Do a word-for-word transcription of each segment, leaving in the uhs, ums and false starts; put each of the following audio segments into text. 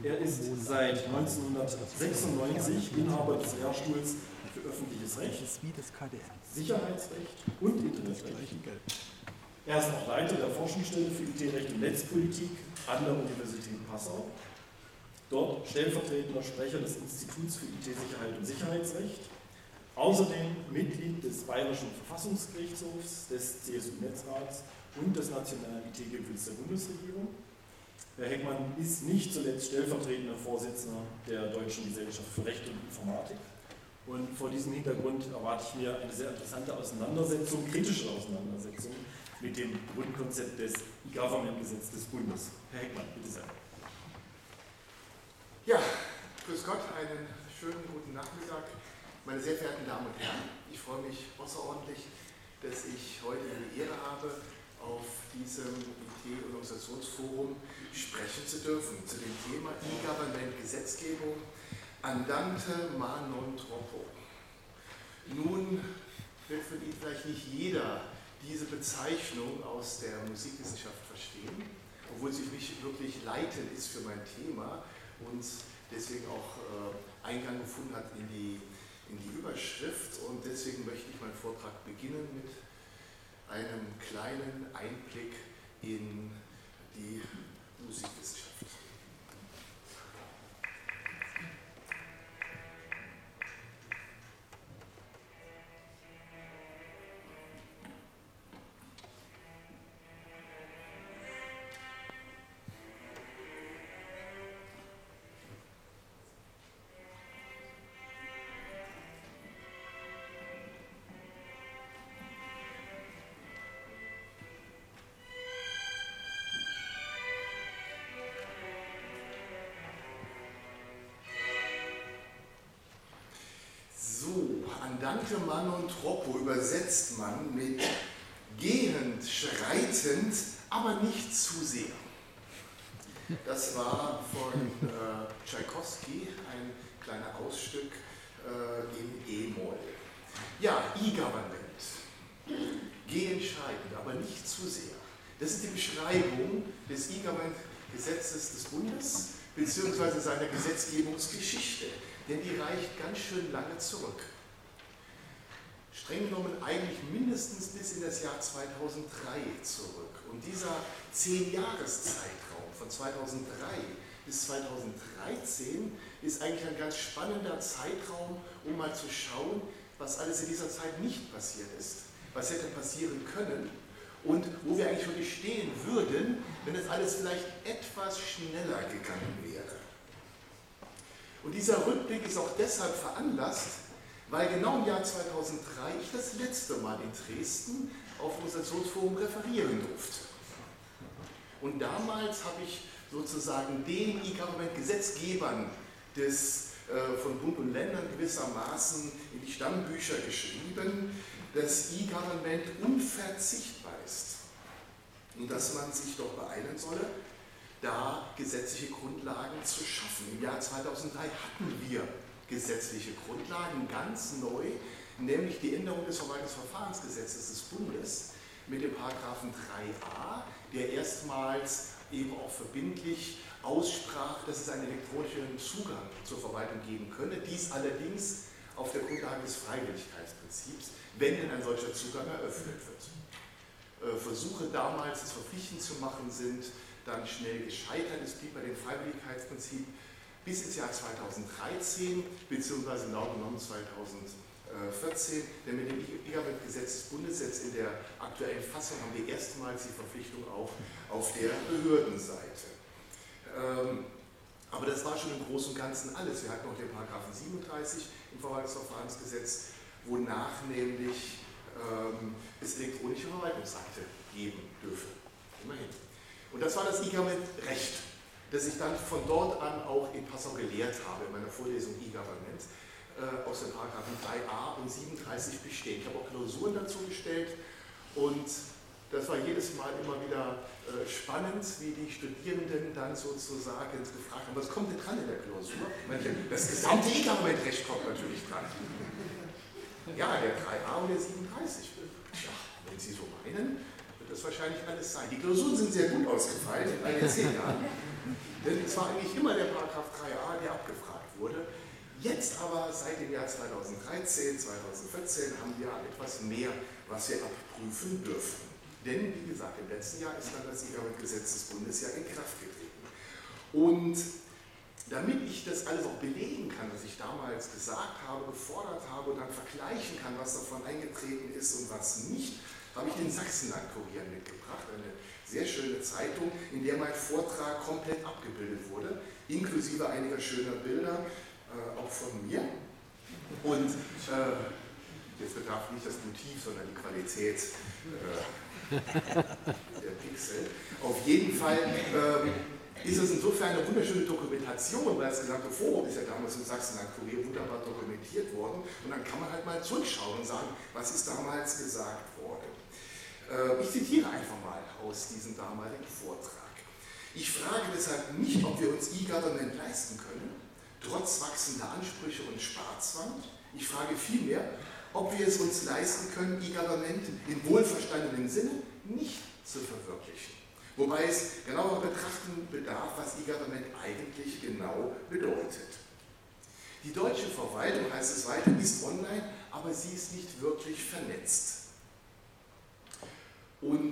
Er ist seit neunzehnhundertsechsundneunzig Inhaber des Lehrstuhls für öffentliches Recht, Sicherheitsrecht und Internetrecht. Er ist auch Leiter der Forschungsstelle für I T-Recht und Netzpolitik an der Universität Passau. Dort stellvertretender Sprecher des Instituts für I T-Sicherheit und Sicherheitsrecht. Außerdem Mitglied des Bayerischen Verfassungsgerichtshofs, des C S U-Netzrats und des Nationalen I T-Gipfels der Bundesregierung. Herr Heckmann ist nicht zuletzt stellvertretender Vorsitzender der Deutschen Gesellschaft für Recht und Informatik. Und vor diesem Hintergrund erwarte ich mir eine sehr interessante Auseinandersetzung, kritische Auseinandersetzung mit dem Grundkonzept des E-Government-Gesetzes des Bundes. Herr Heckmann, bitte sehr. Ja, grüß Gott, einen schönen guten Nachmittag. Meine sehr verehrten Damen und Herren, ich freue mich außerordentlich, dass ich heute die Ehre habe, auf diesem I T-Organisationsforum sprechen zu dürfen zu dem Thema E-Government-Gesetzgebung andante ma non troppo. Nun wird von Ihnen vielleicht nicht jeder diese Bezeichnung aus der Musikwissenschaft verstehen, obwohl sie für mich wirklich leitend ist für mein Thema und deswegen auch äh, Eingang gefunden hat in die, in die Überschrift. Und deswegen möchte ich meinen Vortrag beginnen mit einem kleinen Einblick in die Musikwissenschaft. Andante ma non troppo übersetzt man mit gehend, schreitend, aber nicht zu sehr. Das war von äh, Tschaikowski ein kleiner Ausstück äh, im E-Moll. Ja, E-Government. Gehend, schreitend, aber nicht zu sehr. Das ist die Beschreibung des E-Government-Gesetzes des Bundes bzw. seiner Gesetzgebungsgeschichte, denn die reicht ganz schön lange zurück. Streng genommen eigentlich mindestens bis in das Jahr zweitausenddrei zurück. Und dieser zehn-Jahres-Zeitraum von zweitausenddrei bis zweitausenddreizehn ist eigentlich ein ganz spannender Zeitraum, um mal zu schauen, was alles in dieser Zeit nicht passiert ist, was hätte passieren können und wo wir eigentlich wirklich stehen würden, wenn es alles vielleicht etwas schneller gegangen wäre. Und dieser Rückblick ist auch deshalb veranlasst, weil genau im Jahr zweitausenddrei ich das letzte Mal in Dresden auf dem Organisationsforum referieren durfte. Und damals habe ich sozusagen den E-Government-Gesetzgebern des, äh, von Bund und Ländern gewissermaßen in die Stammbücher geschrieben, dass E-Government unverzichtbar ist und dass man sich doch beeilen solle, da gesetzliche Grundlagen zu schaffen. Im Jahr zweitausenddrei hatten wir gesetzliche Grundlagen, ganz neu, nämlich die Änderung des Verwaltungsverfahrensgesetzes des Bundes mit dem Paragraphen drei a, der erstmals eben auch verbindlich aussprach, dass es einen elektronischen Zugang zur Verwaltung geben könne, dies allerdings auf der Grundlage des Freiwilligkeitsprinzips, wenn denn ein solcher Zugang eröffnet wird. Versuche damals, es verpflichtend zu machen, sind dann schnell gescheitert. Es blieb bei dem Freiwilligkeitsprinzip bis ins Jahr zweitausenddreizehn bzw. genau genommen zweitausendvierzehn, denn mit dem E-Government-Gesetz des Bundes jetzt in der aktuellen Fassung haben wir erstmals die Verpflichtung auch auf der Behördenseite. Ähm, aber das war schon im Großen und Ganzen alles. Wir hatten noch den Paragraphen siebenunddreißig im Verwaltungsverfahrensgesetz, wonach nämlich ähm, es elektronische Verwaltungsakte geben dürfe. Immerhin. Und das war das E-Government-Recht, das ich dann von dort an auch in Passau gelehrt habe, in meiner Vorlesung E-Government, äh, aus den Paragraphen drei a und siebenunddreißig bestehen. Ich habe auch Klausuren dazu gestellt und das war jedes Mal immer wieder äh, spannend, wie die Studierenden dann sozusagen gefragt haben, was kommt denn dran in der Klausur? Das gesamte E-Government-Recht kommt natürlich dran. Ja, der drei a und der siebenunddreißig. Ja, wenn Sie so meinen, wird das wahrscheinlich alles sein. Die Klausuren sind sehr gut ausgefallen in all den zehn Jahren. Denn es war eigentlich immer der Paragraph drei a, der abgefragt wurde. Jetzt aber, seit dem Jahr zweitausenddreizehn, zweitausendvierzehn, haben wir etwas mehr, was wir abprüfen dürfen. Denn, wie gesagt, im letzten Jahr ist dann das E-Government-Gesetz des Bundes ja in Kraft getreten. Und damit ich das alles auch belegen kann, was ich damals gesagt habe, gefordert habe und dann vergleichen kann, was davon eingetreten ist und was nicht, habe ich den Sachsenland-Kurier mitgebracht, eine sehr schöne Zeitung, in der mein Vortrag komplett abgebildet wurde, inklusive einiger schöner Bilder, äh, auch von mir. Und äh, jetzt bedarf nicht das Motiv, sondern die Qualität äh, der Pixel. Auf jeden Fall äh, ist es insofern eine wunderschöne Dokumentation, weil das gesamte Forum ist ja damals im Sachsenland-Kurier wunderbar dokumentiert worden. Und dann kann man halt mal zurückschauen und sagen, was ist damals gesagt worden. Ich zitiere einfach mal aus diesem damaligen Vortrag. Ich frage deshalb nicht, ob wir uns E-Government leisten können, trotz wachsender Ansprüche und Sparzwang. Ich frage vielmehr, ob wir es uns leisten können, E-Government in wohlverstandenem Sinne nicht zu verwirklichen. Wobei es genauer betrachten bedarf, was E-Government eigentlich genau bedeutet. Die deutsche Verwaltung, heißt es weiter, ist online, aber sie ist nicht wirklich vernetzt. Und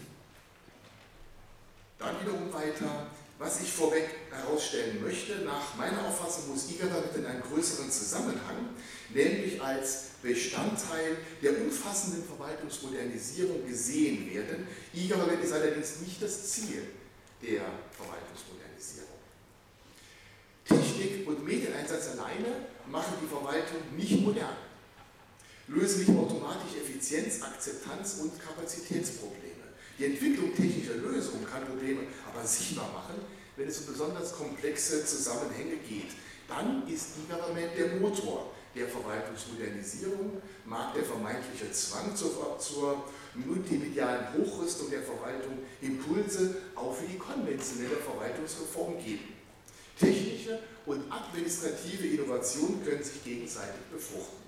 dann wiederum weiter, was ich vorweg herausstellen möchte, nach meiner Auffassung muss E-Government in einem größeren Zusammenhang, nämlich als Bestandteil der umfassenden Verwaltungsmodernisierung gesehen werden. E-Government ist allerdings nicht das Ziel der Verwaltungsmodernisierung. Technik und Medieneinsatz alleine machen die Verwaltung nicht modern, lösen nicht automatisch Effizienz, Akzeptanz und Kapazitätsprobleme. Die Entwicklung technischer Lösungen kann Probleme aber sichtbar machen, wenn es um besonders komplexe Zusammenhänge geht. Dann ist E-Government der Motor der Verwaltungsmodernisierung, mag der vermeintliche Zwang zur, zur multimedialen Hochrüstung der Verwaltung Impulse auch für die konventionelle Verwaltungsreform geben. Technische und administrative Innovationen können sich gegenseitig befruchten.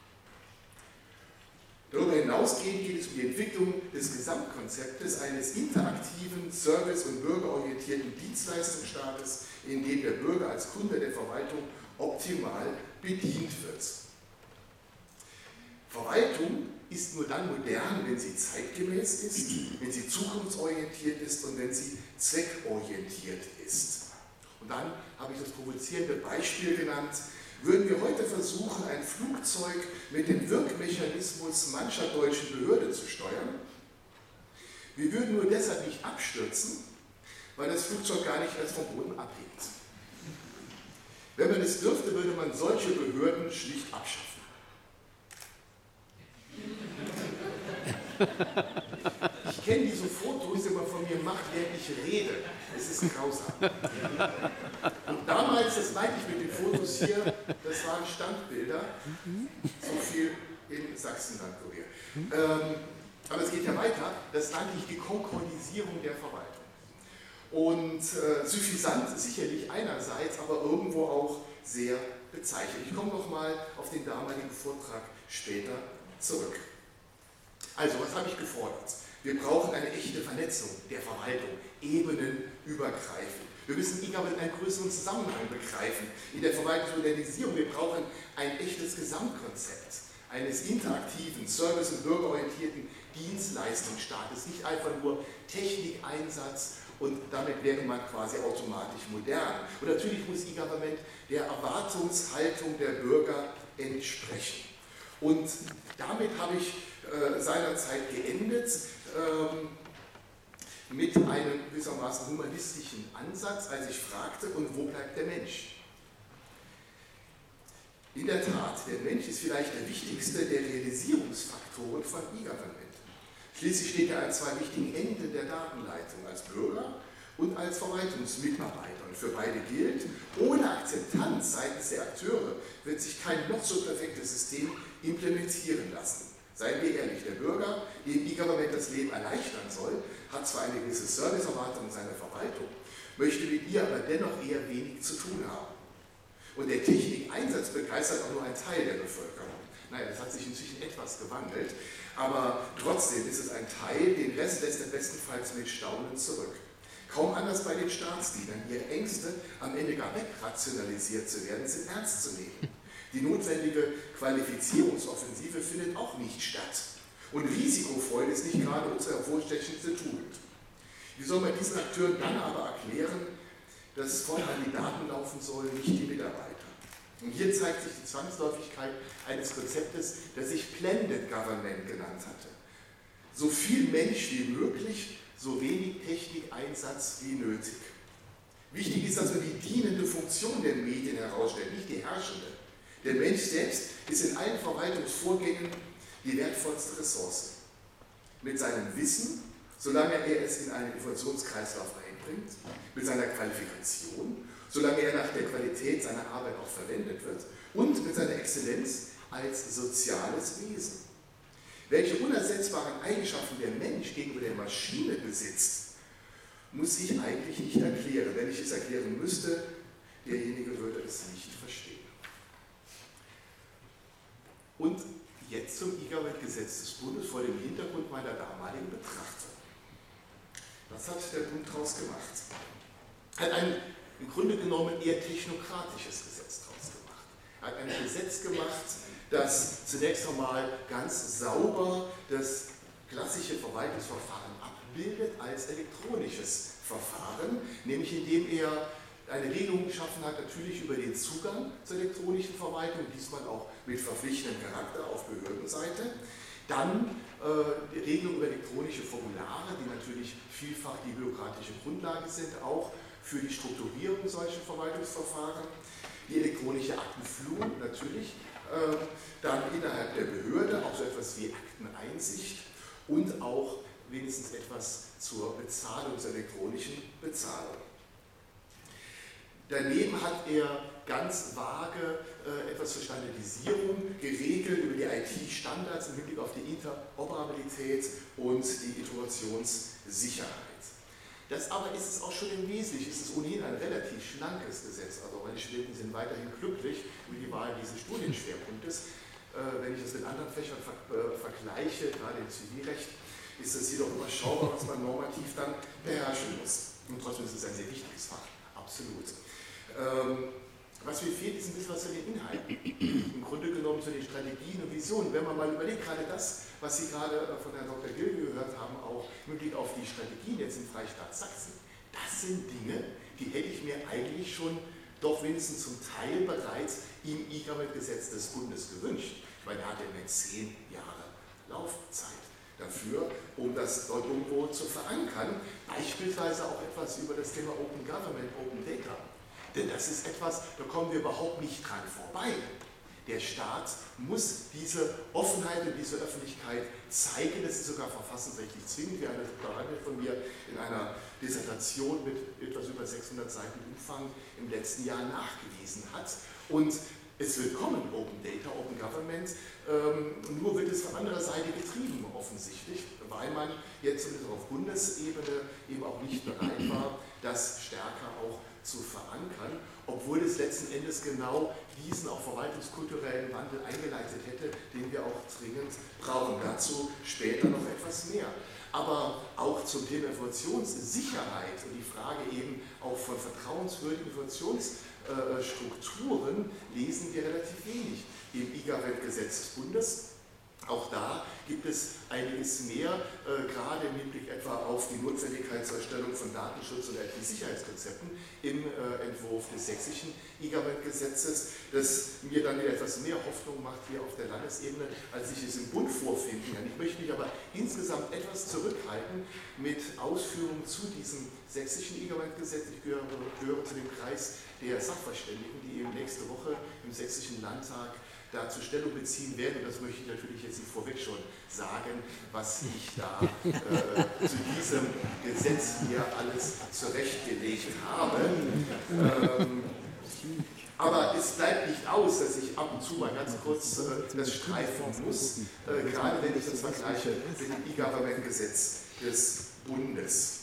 Darüber hinausgehend geht es um die Entwicklung des Gesamtkonzeptes eines interaktiven, service- und bürgerorientierten Dienstleistungsstaates, in dem der Bürger als Kunde der Verwaltung optimal bedient wird. Verwaltung ist nur dann modern, wenn sie zeitgemäß ist, wenn sie zukunftsorientiert ist und wenn sie zweckorientiert ist. Und dann habe ich das provozierende Beispiel genannt: Würden wir heute versuchen, ein Flugzeug mit dem Wirkmechanismus mancher deutschen Behörde zu steuern, wir würden nur deshalb nicht abstürzen, weil das Flugzeug gar nicht erst vom Boden abhebt. Wenn man es dürfte, würde man solche Behörden schlicht abschaffen. Ich kenne diese Fotos, die man von mir macht, während ich rede. Es ist grausam. Und damals, das meinte ich mit den Fotos hier, das waren Standbilder, so viel in Sachsenland-Kurier. Ähm, aber es geht ja weiter, das nannte ich die Konkordisierung der Verwaltung. Und äh, suffisant sicherlich einerseits, aber irgendwo auch sehr bezeichnend. Ich komme nochmal auf den damaligen Vortrag später zurück. Also, was habe ich gefordert? Wir brauchen eine echte Vernetzung der Verwaltung, ebenenübergreifend. Wir müssen E-Government in einen größeren Zusammenhang begreifen. In der Verwaltungsmodernisierung, wir brauchen ein echtes Gesamtkonzept eines interaktiven, service- und bürgerorientierten Dienstleistungsstaates, nicht einfach nur Technikeinsatz und damit wäre man quasi automatisch modern. Und natürlich muss E-Government der Erwartungshaltung der Bürger entsprechen. Und damit habe ich äh, seinerzeit geendet ähm, mit einem gewissermaßen humanistischen Ansatz, als ich fragte, und wo bleibt der Mensch? In der Tat, der Mensch ist vielleicht der wichtigste der Realisierungsfaktoren von E-Government. Schließlich steht er an zwei wichtigen Enden der Datenleitung, als Bürger und als Verwaltungsmitarbeiter. Und für beide gilt, ohne Akzeptanz seitens der Akteure wird sich kein noch so perfektes System implementieren lassen. Seien wir ehrlich, der Bürger, dem E-Government das Leben erleichtern soll, hat zwar eine gewisse Serviceerwartung in seiner Verwaltung, möchte mit ihr aber dennoch eher wenig zu tun haben. Und der Technikeinsatz begeistert auch nur einen Teil der Bevölkerung. Naja, das hat sich inzwischen etwas gewandelt, aber trotzdem ist es ein Teil, den Rest lässt er bestenfalls mit Staunen zurück. Kaum anders bei den Staatsdienern. Ihre Ängste, am Ende gar wegrationalisiert zu werden, sind ernst zu nehmen. Die notwendige Qualifizierungsoffensive findet auch nicht statt. Und Risikofreude ist nicht gerade unsere hervorstechendste Tugend. Wie soll man diesen Akteuren dann aber erklären, dass von an die Daten laufen sollen, nicht die Mitarbeiter? Und hier zeigt sich die Zwangsläufigkeit eines Konzeptes, das ich Blended Government genannt hatte. So viel Mensch wie möglich, so wenig Technikeinsatz wie nötig. Wichtig ist, dass man die dienende Funktion der Medien herausstellt, nicht die herrschende. Der Mensch selbst ist in allen Verwaltungsvorgängen die wertvollste Ressource. Mit seinem Wissen, solange er es in einen Informationskreislauf einbringt, mit seiner Qualifikation, solange er nach der Qualität seiner Arbeit auch verwendet wird, und mit seiner Exzellenz als soziales Wesen. Welche unersetzbaren Eigenschaften der Mensch gegenüber der Maschine besitzt, muss ich eigentlich nicht erklären. Wenn ich es erklären müsste, derjenige würde es nicht verstehen. Und jetzt zum E-Government-Gesetz des Bundes vor dem Hintergrund meiner damaligen Betrachtung. Was hat der Bund daraus gemacht? Er hat ein im Grunde genommen eher technokratisches Gesetz daraus gemacht. Er hat ein Gesetz gemacht, das zunächst einmal ganz sauber das klassische Verwaltungsverfahren abbildet als elektronisches Verfahren, nämlich indem er eine Regelung geschaffen hat, natürlich über den Zugang zur elektronischen Verwaltung, diesmal auch mit verpflichtendem Charakter auf Behördenseite. Dann äh, die Regelung über elektronische Formulare, die natürlich vielfach die bürokratische Grundlage sind, auch für die Strukturierung solcher Verwaltungsverfahren. Die elektronische Aktenführung natürlich, äh, dann innerhalb der Behörde auch so etwas wie Akteneinsicht und auch wenigstens etwas zur Bezahlung, zur elektronischen Bezahlung. Daneben hat er ganz vage äh, etwas zur Standardisierung geregelt über die I T-Standards im Hinblick auf die Interoperabilität und die Itorationssicherheit. Das aber ist es auch schon im Wesentlichen, ist es ohnehin ein relativ schlankes Gesetz. Also meine Studenten sind weiterhin glücklich über die Wahl dieses Studienschwerpunktes. Äh, wenn ich das mit anderen Fächern ver äh, vergleiche, gerade im Zivilrecht, ist es jedoch überschaubar, was man normativ dann beherrschen muss. Und trotzdem ist es ein sehr wichtiges Fach, absolut. Ähm, was mir fehlt, ist ein bisschen was zu den Inhalten. Im Grunde genommen zu den Strategien und Visionen. Wenn man mal überlegt, gerade das, was Sie gerade von Herrn Doktor Gilge gehört haben, auch im Blick auf die Strategien jetzt im Freistaat Sachsen, das sind Dinge, die hätte ich mir eigentlich schon doch wenigstens zum Teil bereits im E-Government-Gesetz des Bundes gewünscht. Ich meine, er hatte immer zehn Jahre Laufzeit dafür, um das dort irgendwo zu verankern. Beispielsweise auch etwas über das Thema Open Government, Open Data. Denn das ist etwas, da kommen wir überhaupt nicht dran vorbei. Der Staat muss diese Offenheit und diese Öffentlichkeit zeigen. Das ist sogar verfassungsrechtlich zwingend, wie eine Doktorandin von mir in einer Dissertation mit etwas über sechshundert Seiten Umfang im letzten Jahr nachgewiesen hat. Und es wird kommen, Open Data, Open Government, ähm, nur wird es von anderer Seite getrieben, offensichtlich, weil man jetzt zumindest auf Bundesebene eben auch nicht bereit war, das stärker auch zu verankern, obwohl es letzten Endes genau diesen auch verwaltungskulturellen Wandel eingeleitet hätte, den wir auch dringend brauchen. Dazu später noch etwas mehr. Aber auch zum Thema Informationssicherheit und die Frage eben auch von vertrauenswürdigen Informationsstrukturen lesen wir relativ wenig im E-Government-Gesetz des Bundes. Auch da gibt es einiges mehr, äh, gerade im Hinblick etwa auf die Notwendigkeit zur Erstellung von Datenschutz- und I T-Sicherheitskonzepten im äh, Entwurf des sächsischen E-Government-Gesetzes, das mir dann wieder etwas mehr Hoffnung macht hier auf der Landesebene, als ich es im Bund vorfinden kann. Ich möchte mich aber insgesamt etwas zurückhalten mit Ausführungen zu diesem sächsischen E-Government-Gesetz. Ich gehöre, gehöre zu dem Kreis der Sachverständigen, die eben nächste Woche im sächsischen Landtag dazu Stellung beziehen werden, und das möchte ich natürlich jetzt nicht vorweg schon sagen, was ich da äh, zu diesem Gesetz hier alles zurechtgelegt habe. Ähm, aber es bleibt nicht aus, dass ich ab und zu mal ganz kurz äh, das streifen muss, äh, gerade wenn ich das vergleiche mit dem E-Government-Gesetz des Bundes.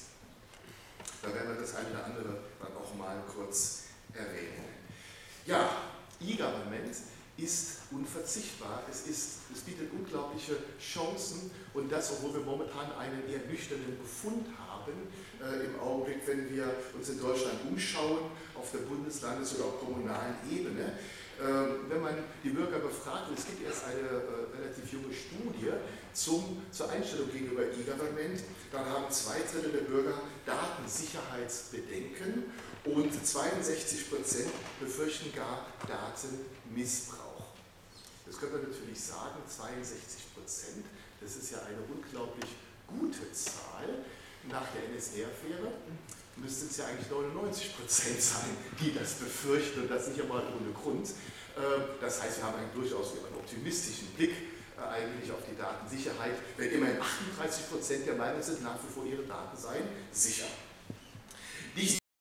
Da werden wir das eine oder andere dann auch mal kurz erwähnen. Ja, E-Government ist unverzichtbar. Es, ist, es bietet unglaubliche Chancen und das, obwohl wir momentan einen eher nüchternen Befund haben äh, im Augenblick, wenn wir uns in Deutschland umschauen, auf der Bundeslandes- oder auch kommunalen Ebene. Äh, wenn man die Bürger befragt, und es gibt erst eine äh, relativ junge Studie zum, zur Einstellung gegenüber E-Government, dann haben zwei Drittel der Bürger Datensicherheitsbedenken und zweiundsechzig Prozent befürchten gar Datenmissbrauch. Das könnte man natürlich sagen, zweiundsechzig Prozent, das ist ja eine unglaublich gute Zahl. Nach der N S A-Affäre müssten es ja eigentlich neunundneunzig Prozent sein, die das befürchten und das nicht einmal ohne Grund. Das heißt, wir haben einen durchaus einen optimistischen Blick eigentlich auf die Datensicherheit, wenn immerhin achtunddreißig Prozent der Meinung sind, nach wie vor ihre Daten seien sicher.